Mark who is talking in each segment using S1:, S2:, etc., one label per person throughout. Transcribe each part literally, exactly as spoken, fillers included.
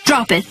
S1: Drop it.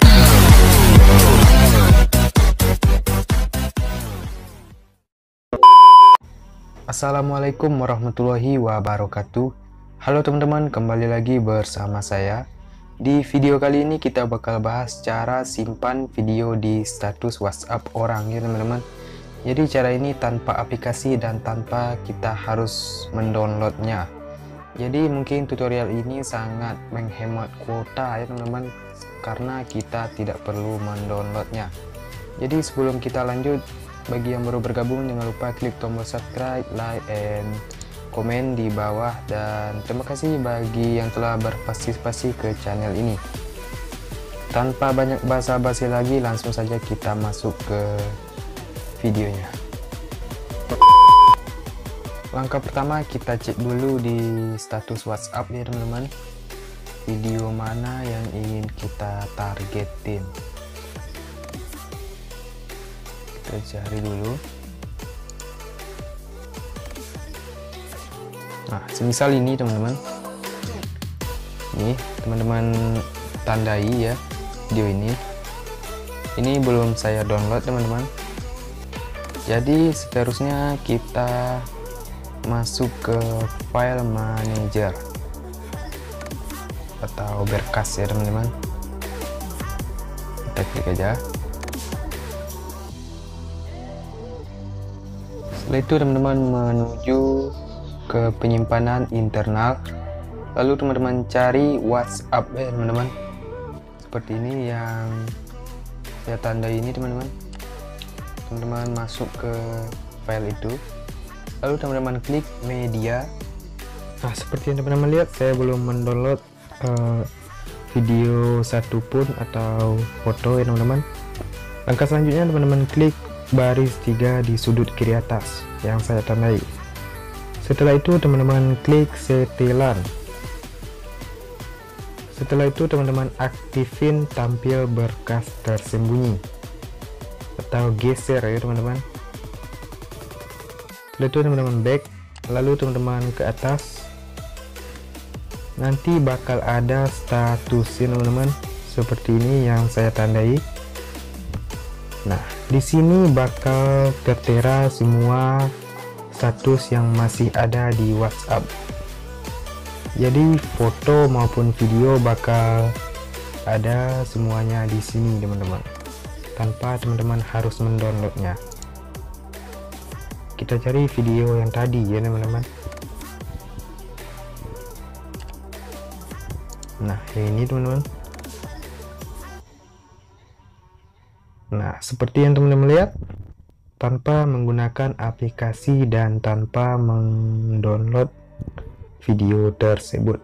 S2: Assalamualaikum warahmatullahi wabarakatuh. Halo teman-teman, kembali lagi bersama saya. Di video kali ini kita bakal bahas cara simpan video di status WhatsApp orang ya teman-teman. Jadi cara ini tanpa aplikasi dan tanpa kita harus mendownloadnya. Jadi mungkin tutorial ini sangat menghemat kuota ya teman-teman, karena kita tidak perlu mendownloadnya. Jadi sebelum kita lanjut, bagi yang baru bergabung jangan lupa klik tombol subscribe, like, and komen di bawah. Dan terima kasih bagi yang telah berpartisipasi ke channel ini. Tanpa banyak basa-basi lagi, langsung saja kita masuk ke videonya. Langkah pertama, kita cek dulu di status WhatsApp ya teman-teman, video mana yang ingin kita targetin. Kita cari dulu. Nah, semisal ini teman-teman, ini teman-teman tandai ya video ini. Ini belum saya download teman-teman. Jadi seterusnya kita masuk ke file manager atau berkas ya teman-teman. Kita klik aja. Setelah itu teman-teman menuju ke penyimpanan internal, lalu teman-teman cari WhatsApp ya teman-teman, seperti ini yang saya tandai ini teman-teman. Teman-teman masuk ke file itu, lalu teman-teman klik media. Nah, seperti yang teman-teman lihat, saya belum mendownload uh, video satupun atau foto ya teman-teman. Langkah selanjutnya teman-teman klik baris tiga di sudut kiri atas yang saya tandai. Setelah itu teman-teman klik setelan. Setelah itu teman-teman aktifin tampil berkas tersembunyi atau geser ya teman-teman. Setelah itu teman-teman back, lalu teman-teman ke atas, nanti bakal ada statusnya teman-teman, seperti ini yang saya tandai. Nah, di sini bakal tertera semua status yang masih ada di WhatsApp. Jadi foto maupun video bakal ada semuanya di sini teman-teman, tanpa teman-teman harus mendownloadnya. Kita cari video yang tadi ya teman-teman. Nah, ini teman-teman. Nah, seperti yang teman-teman lihat, tanpa menggunakan aplikasi dan tanpa mendownload video tersebut.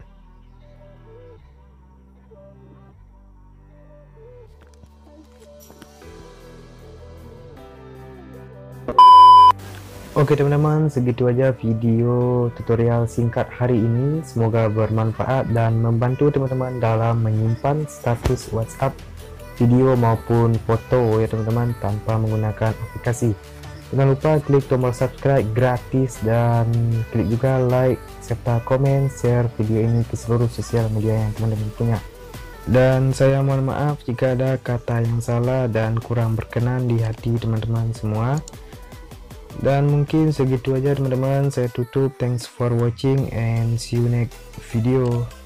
S2: Oke teman-teman, segitu aja video tutorial singkat hari ini. Semoga bermanfaat dan membantu teman-teman dalam menyimpan status WhatsApp video maupun foto ya teman-teman tanpa menggunakan aplikasi. Jangan lupa klik tombol subscribe gratis dan klik juga like serta komen, share video ini ke seluruh sosial media yang teman-teman punya. Dan saya mohon maaf jika ada kata yang salah dan kurang berkenan di hati teman-teman semua. Dan mungkin segitu aja teman-teman, saya tutup. Thanks for watching and see you next video.